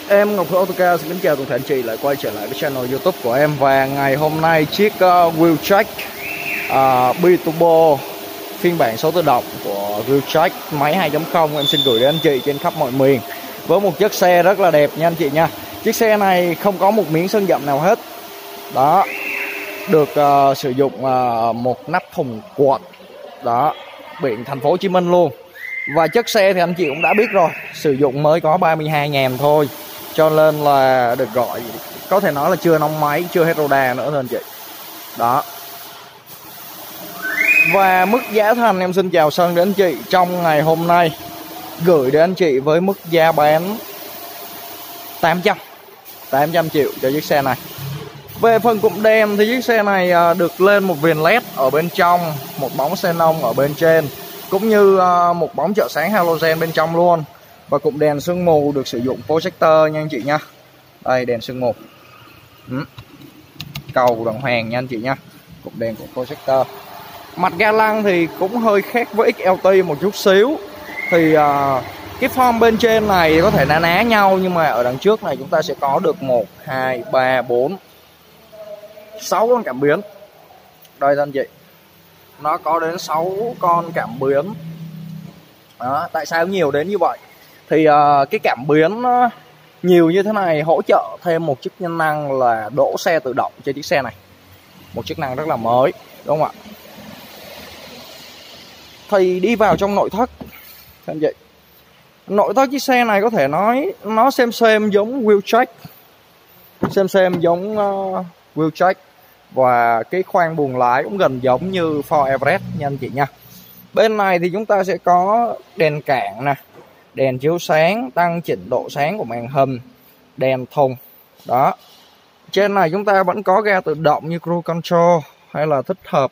Em Ngọc Hữu Autocar xin kính chào toàn thể anh chị lại quay trở lại với channel YouTube của em. Và ngày hôm nay chiếc Wheeltrack Biturbo phiên bản số tự động của Wheeltrack máy 2.0 em xin gửi đến anh chị trên khắp mọi miền với một chiếc xe rất là đẹp nha anh chị nha. Chiếc xe này không có một miếng sơn dặm nào hết. Đó, được sử dụng một nắp thùng cuộn đó, biển thành phố Hồ Chí Minh luôn. Và chất xe thì anh chị cũng đã biết rồi, sử dụng mới có 32.000 thôi, cho nên là được gọi có thể nói là chưa nóng máy, chưa hết roda nữa thôi anh chị. Đó. Và mức giá thành em xin chào sân đến anh chị trong ngày hôm nay, gửi đến anh chị với mức giá bán 800 triệu cho chiếc xe này. Về phần cụm đèn thì chiếc xe này được lên một viền led ở bên trong, một bóng xenon ở bên trên, cũng như một bóng trợ sáng halogen bên trong luôn. Và cụm đèn sương mù được sử dụng projector nha anh chị nha. Đây, đèn sương mù cầu đàng hoàng nha anh chị nha. Cụm đèn của projector. Mặt ga lăng thì cũng hơi khác với XLT một chút xíu. Thì cái form bên trên này có thể na ná nhau, nhưng mà ở đằng trước này chúng ta sẽ có được 1, 2, 3, 4, 6 con cảm biến. Đây anh chị, nó có đến 6 con cảm biến. Đó, tại sao nhiều đến như vậy? Thì cái cảm biến nhiều như thế này hỗ trợ thêm một chức năng là đỗ xe tự động trên chiếc xe này. Một chức năng rất là mới, đúng không ạ? Thì đi vào trong nội thất anh chị, nội thất chiếc xe này có thể nói nó xem giống Wheeltrack, xem giống Wheeltrack. Và cái khoang buồng lái cũng gần giống như Ford Everest nha anh chị nha. Bên này thì chúng ta sẽ có đèn cản nè, đèn chiếu sáng, tăng chỉnh độ sáng của màn hình, đèn thùng. Đó. Trên này chúng ta vẫn có ga tự động như cruise control, hay là thích hợp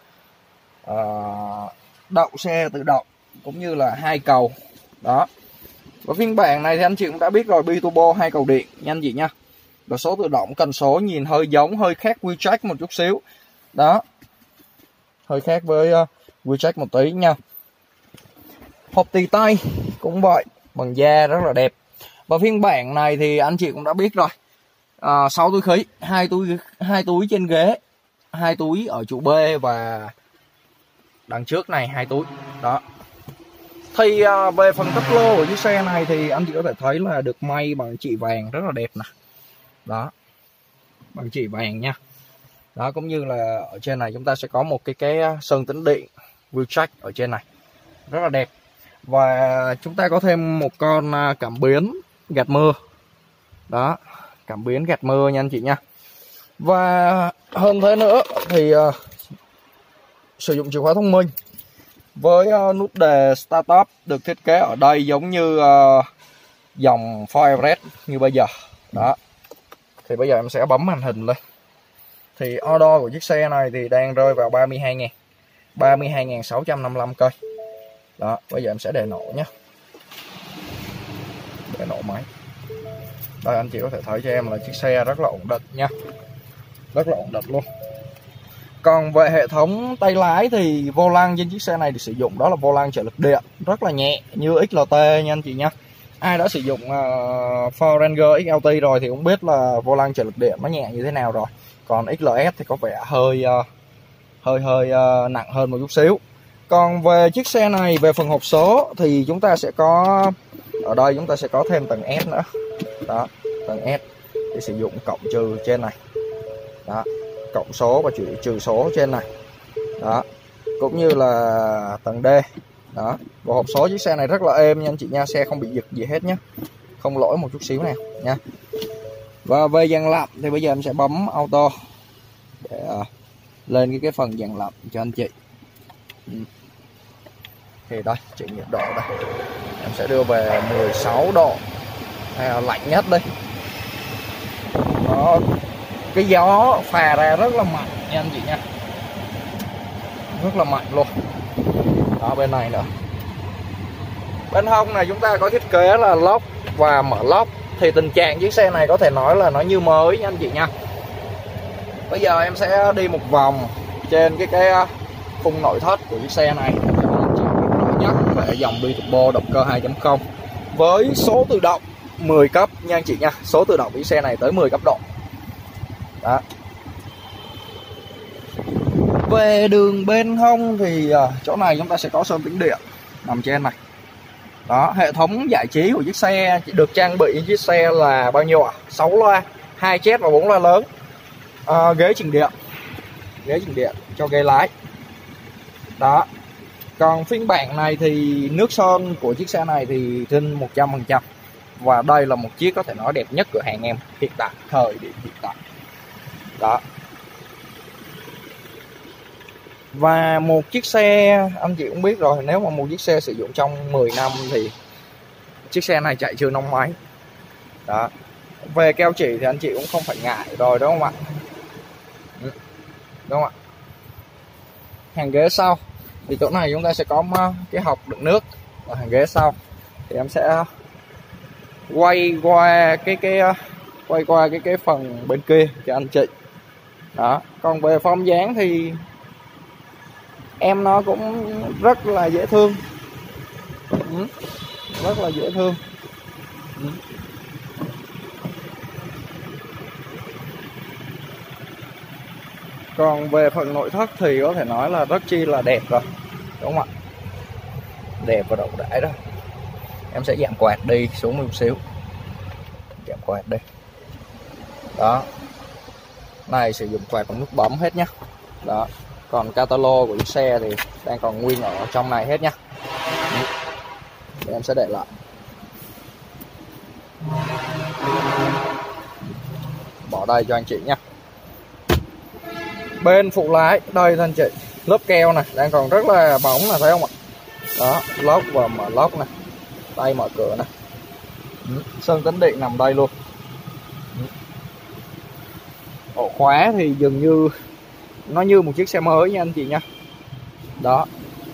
đậu xe tự động, cũng như là 2 cầu. Đó. Và phiên bản này thì anh chị cũng đã biết rồi, Biturbo 2 cầu điện nha anh chị nha. Và số tự động, cần số nhìn hơi khác Wheeltrack một chút xíu. Đó, hơi khác với Wheeltrack một tí nha. Hộp tì tay cũng vậy, bằng da rất là đẹp. Và phiên bản này thì anh chị cũng đã biết rồi, 6 túi khí, 2 túi trên ghế, 2 túi ở trụ B, và đằng trước này 2 túi. Đó. Thì về phần tắp lô của chiếc xe này thì anh chị có thể thấy là được may bằng chỉ vàng rất là đẹp nè. Đó, bằng chỉ vàng nha. Đó, cũng như là ở trên này chúng ta sẽ có một cái sơn tĩnh điện Wheeltrack ở trên này rất là đẹp. Và chúng ta có thêm một con cảm biến gạt mưa. Đó, cảm biến gạt mưa nha anh chị nha. Và hơn thế nữa thì sử dụng chìa khóa thông minh với nút đề Startup được thiết kế ở đây giống như dòng Ford Everest như bây giờ. Đó. Thì bây giờ em sẽ bấm màn hình lên. Thì order của chiếc xe này thì đang rơi vào 32.000, 32.655 cây. Đó, bây giờ em sẽ đề nổ nhé. Đề nổ máy. Đây anh chị có thể thấy cho em là chiếc xe rất là ổn định nha. Rất là ổn định luôn. Còn về hệ thống tay lái thì vô lăng trên chiếc xe này được sử dụng đó là vô lăng trợ lực điện, rất là nhẹ như XLT nha anh chị nha. Ai đã sử dụng Ford Ranger XLT rồi thì cũng biết là vô lăng trợ lực điện nó nhẹ như thế nào rồi. Còn XLS thì có vẻ hơi nặng hơn một chút xíu. Còn về chiếc xe này, về phần hộp số thì chúng ta sẽ có ở đây, chúng ta sẽ có thêm tầng S nữa. Đó, tầng S để sử dụng cộng trừ trên này. Đó, cộng số và trừ số trên này. Đó, cũng như là tầng D. Đó, và hộp số chiếc xe này rất là êm nha anh chị nha, xe không bị giật gì hết nhé, không lỗi một chút xíu nào nha. Và về dàn lạnh thì bây giờ em sẽ bấm auto để lên cái phần dàn lạnh cho anh chị. Thì đây, chỉnh nhiệt độ đây, em sẽ đưa về 16 độ, hay là lạnh nhất đây. Đó, cái gió phà ra rất là mạnh nha anh chị nha, rất là mạnh luôn. Đó, bên này nữa, bên hông này chúng ta có thiết kế là lock và mở lock. Thì tình trạng chiếc xe này có thể nói là nó như mới nha anh chị nha. Bây giờ em sẽ đi một vòng trên cái khung nội thất của chiếc xe này cho anh chị rõ nhất về dòng Biturbo động cơ 2.0 với số tự động 10 cấp nha anh chị nha. Số tự động của chiếc xe này tới 10 cấp độ. Đó. Về đường bên hông thì chỗ này chúng ta sẽ có sơn tĩnh điện nằm trên này. Đó, hệ thống giải trí của chiếc xe được trang bị chiếc xe là bao nhiêu ạ? 6 loa, 2 chết và 4 loa lớn. Ghế chỉnh điện. Ghế chỉnh điện cho ghế lái. Đó. Còn phiên bản này thì nước sơn của chiếc xe này thì trên 100%. Và đây là một chiếc có thể nói đẹp nhất cửa hàng em hiện tại, thời điểm hiện tại. Đó. Và một chiếc xe, anh chị cũng biết rồi, nếu mà một chiếc xe sử dụng trong 10 năm thì chiếc xe này chạy chưa nóng máy. Đó. Về keo chỉ thì anh chị cũng không phải ngại rồi, đúng không ạ? Đúng không ạ? Hàng ghế sau thì chỗ này chúng ta sẽ có cái hộc đựng nước. Và hàng ghế sau thì em sẽ quay qua cái phần bên kia cho anh chị. Đó. Còn về form dáng thì em nó cũng rất là dễ thương. Rất là dễ thương. Còn về phần nội thất thì có thể nói là rất chi là đẹp rồi, đúng không ạ? Đẹp và đậu đãi đó. Em sẽ giảm quạt đi xuống một xíu. Giảm quạt đi. Đó. Này sử dụng quạt bằng nút bấm hết nhá. Đó. Còn catalog của chiếc xe thì đang còn nguyên ở trong này hết nhá. Để em sẽ để lại. Bỏ đây cho anh chị nhá. Bên phụ lái đây anh chị, lớp keo này đang còn rất là bóng là thấy không ạ? Đó, lốp và mở lốp này, tay mở cửa này. Sơn tĩnh điện nằm đây luôn. Ổ khóa thì dường như nó như một chiếc xe mới nha anh chị nha. Đó.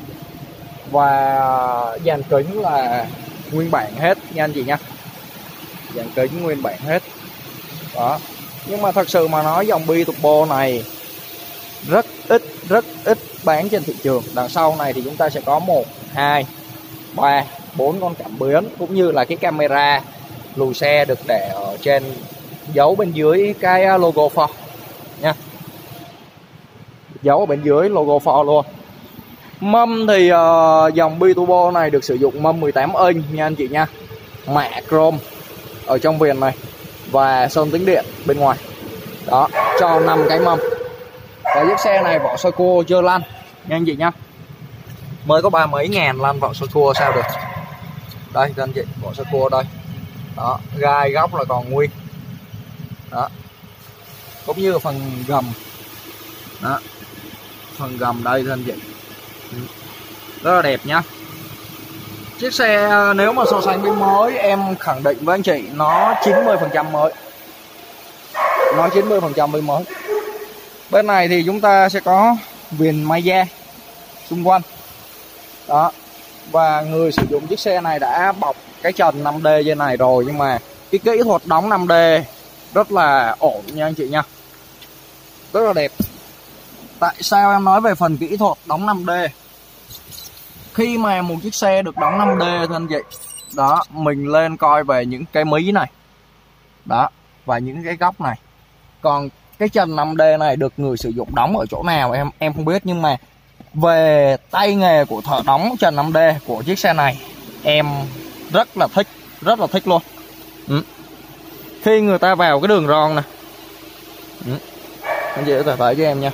Và dàn kính là nguyên bản hết nha anh chị nha. Dàn kính nguyên bản hết. Đó. Nhưng mà thật sự mà nói dòng Bi Turbo này rất ít bán trên thị trường. Đằng sau này thì chúng ta sẽ có 1, 2, 3, 4 con cảm biến, cũng như là cái camera lùi xe được để ở trên, giấu bên dưới cái logo Ford nha. Giấu ở bên dưới logo Ford luôn. Mâm thì dòng Bi Turbo này được sử dụng mâm 18 inch nha anh chị nha. Mạ chrome ở trong viền này và sơn tĩnh điện bên ngoài. Đó, cho 5 cái mâm. Và chiếc xe này vỏ sơ cua chưa lăn nha anh chị nha. Mới có 30 mấy ngàn lăn vỏ sơ cua sao được. Đây anh chị, vỏ sơ cua đây. Đó, gai góc là còn nguyên. Đó. Cũng như phần gầm. Đó. Phần gầm đây anh chị. Rất là đẹp nhá. Chiếc xe nếu mà so sánh với mới, em khẳng định với anh chị nó 90% mới. Nó 90% với mới. Bên này thì chúng ta sẽ có viền may da xung quanh. Đó. Và người sử dụng chiếc xe này đã bọc cái trần 5D trên này rồi, nhưng mà cái kỹ thuật đóng 5D rất là ổn nha anh chị nha. Rất là đẹp. Tại sao em nói về phần kỹ thuật đóng 5D? Khi mà một chiếc xe được đóng 5D thì anh chị, đó, mình lên coi về những cái mí này. Đó, và những cái góc này. Còn cái trần 5D này được người sử dụng đóng ở chỗ nào em không biết, nhưng mà về tay nghề của thợ đóng trần 5D của chiếc xe này em rất là thích luôn. Khi người ta vào cái đường ron nè, anh chị có thể thấy cho em nha.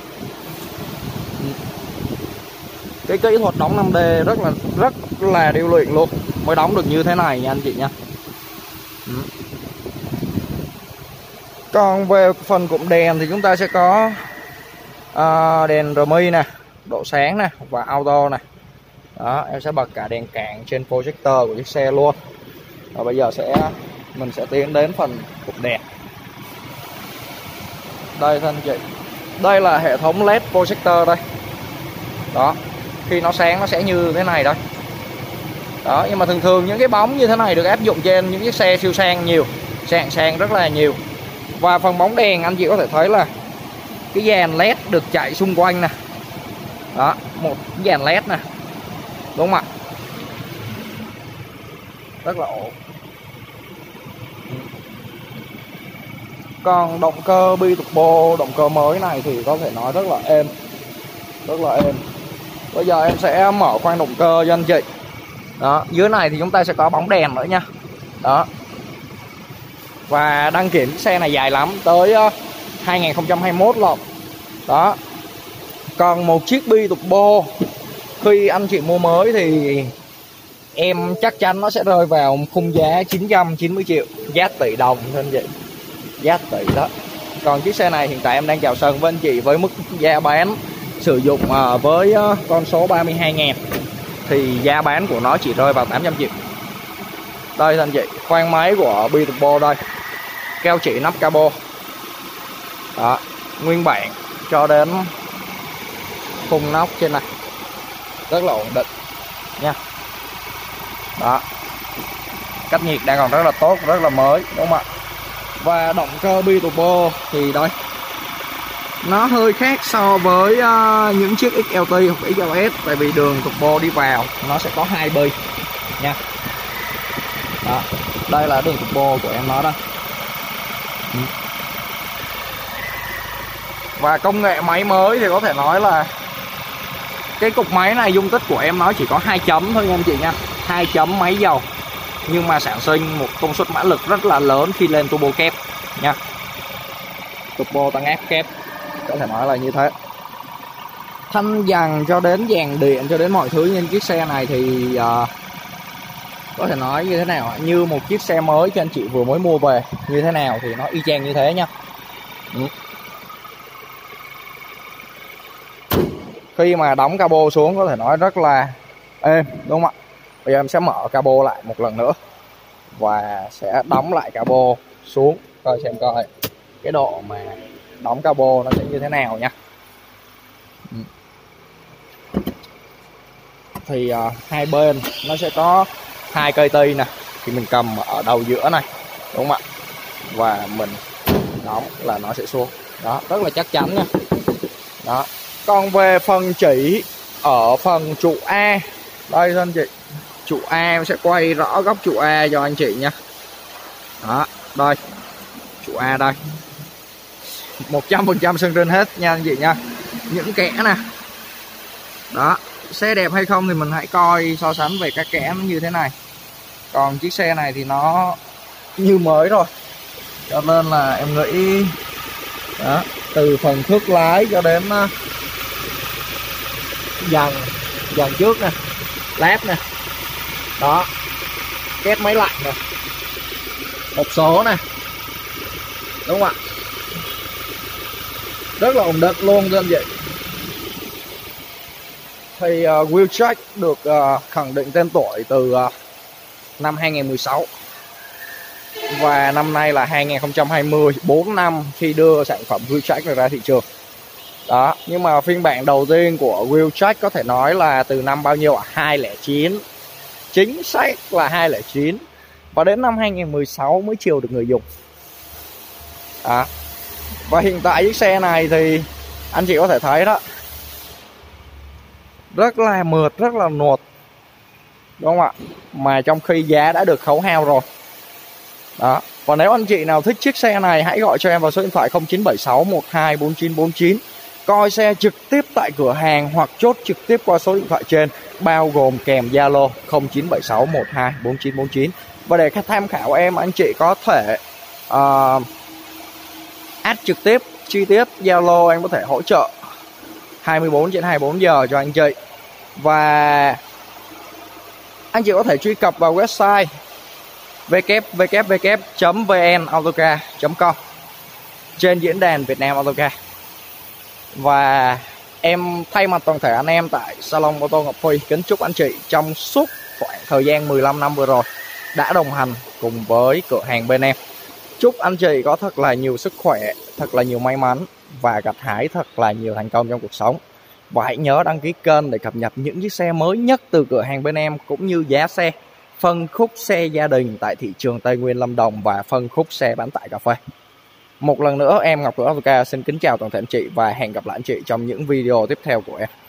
Cái kỹ thuật đóng 5D rất là điêu luyện luôn mới đóng được như thế này nha anh chị nha. Còn về phần cụm đèn thì chúng ta sẽ có đèn RMI nè, độ sáng nè và auto nè. Đó, em sẽ bật cả đèn cạn trên projector của chiếc xe luôn. Và bây giờ mình sẽ tiến đến phần cụm đèn. Đây anh chị, đây là hệ thống LED projector đây. Đó, khi nó sáng nó sẽ như thế này đây. Đó, nhưng mà thường những cái bóng như thế này được áp dụng trên những chiếc xe siêu sang nhiều, sang rất là nhiều. Và phần bóng đèn anh chị có thể thấy là cái dàn LED được chạy xung quanh nè. Đó, một dàn LED nè. Đúng không ạ? Rất là ổn. Còn động cơ bi turbo, động cơ mới này thì có thể nói rất là êm. Rất là êm. Bây giờ em sẽ mở khoang động cơ cho anh chị. Đó, dưới này thì chúng ta sẽ có bóng đèn nữa nha. Đó. Và đăng kiểm chiếc xe này dài lắm, tới 2021 lận. Đó. Còn một chiếc bi turbo khi anh chị mua mới thì em chắc chắn nó sẽ rơi vào khung giá 990 triệu, giá tỷ đồng thôi anh chị. Giá tỷ đó. Còn chiếc xe này hiện tại em đang chào sân với anh chị với mức giá bán sử dụng với con số 32.000 thì giá bán của nó chỉ rơi vào 800 triệu. Đây anh chị, khoang máy của bi turbo đây, keo chỉ nắp cabo. Đó, nguyên bản cho đến khung nóc trên này rất là ổn định nha. Đó, cách nhiệt đang còn rất là tốt, rất là mới, đúng không ạ? Và động cơ bi turbo thì đây, nó hơi khác so với những chiếc XLT hoặc XLS, tại vì đường turbo đi vào nó sẽ có hai bi nha. Đó, đây là đường turbo của em nó đây. Và công nghệ máy mới thì có thể nói là cái cục máy này dung tích của em nó chỉ có 2 chấm thôi nha anh chị nha. 2 chấm máy dầu, nhưng mà sản sinh một công suất mã lực rất là lớn khi lên turbo kép nha. Turbo tăng áp kép, có thể nói là như thế. Thanh dàn cho đến dàn điện cho đến mọi thứ trên chiếc xe này thì có thể nói như thế nào, như một chiếc xe mới cho anh chị vừa mới mua về như thế nào thì nó y chang như thế nha. Khi mà đóng cabo xuống có thể nói rất là êm, đúng không ạ? Bây giờ em sẽ mở cabo lại một lần nữa và sẽ đóng lại cabo xuống, coi xem coi cái độ mà đóng cabo nó sẽ như thế nào nha. Thì hai bên nó sẽ có hai cây ti nè, thì mình cầm ở đầu giữa này, đúng không ạ? Và mình đóng là nó sẽ xuống. Đó, rất là chắc chắn nha. Đó. Còn về phần chỉ ở phần trụ A, đây anh chị, trụ A em sẽ quay rõ góc trụ A cho anh chị nha. Đó, đây, trụ A đây, 100% sơn trên hết nha anh chị nha. Những kẽ nè, đó, xe đẹp hay không thì mình hãy coi so sánh về các kẽ nó như thế này. Còn chiếc xe này thì nó như mới rồi, cho nên là em nghĩ đó, từ phần thước lái cho đến dàn trước nè, láp nè, đó, két máy lạnh nè, hộp số nè, đúng không ạ? Rất là ổn định luôn anh chị. Thì Wheeltrack được khẳng định tên tuổi từ năm 2016 và năm nay là 2020, 4 năm khi đưa sản phẩm Wheeltrack này ra thị trường. Đó, nhưng mà phiên bản đầu tiên của Wheeltrack có thể nói là từ năm bao nhiêu ạ? 2009. Chính xác là 2009. Và đến năm 2016 mới chiều được người dùng. Đó. Và hiện tại chiếc xe này thì anh chị có thể thấy đó, rất là mượt, rất là nuột, đúng không ạ? Mà trong khi giá đã được khấu hao rồi. Đó. Và nếu anh chị nào thích chiếc xe này, hãy gọi cho em vào số điện thoại 0976 124949, coi xe trực tiếp tại cửa hàng hoặc chốt trực tiếp qua số điện thoại trên, bao gồm kèm Zalo 0976 124949. Và để tham khảo em, anh chị có thể add trực tiếp chi tiết Zalo, em có thể hỗ trợ 24/24 giờ cho anh chị. Và anh chị có thể truy cập vào website www.vnautocar.com trên diễn đàn Việt Nam Autocar. Và em thay mặt toàn thể anh em tại Salon Ô tô Ngọc Huy kính chúc anh chị trong suốt khoảng thời gian 15 năm vừa rồi đã đồng hành cùng với cửa hàng bên em. Chúc anh chị có thật là nhiều sức khỏe, thật là nhiều may mắn và gặt hái thật là nhiều thành công trong cuộc sống. Và hãy nhớ đăng ký kênh để cập nhật những chiếc xe mới nhất từ cửa hàng bên em, cũng như giá xe, phân khúc xe gia đình tại thị trường Tây Nguyên, Lâm Đồng và phân khúc xe bán tải cà phê. Một lần nữa em Ngọc Huy Autocar xin kính chào toàn thể anh chị và hẹn gặp lại anh chị trong những video tiếp theo của em.